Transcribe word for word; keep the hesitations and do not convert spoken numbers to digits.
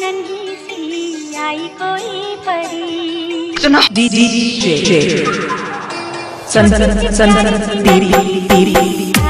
नन्ही सी आई कोई परी। सुना डी डी जे सन सन सन तेरी तेरी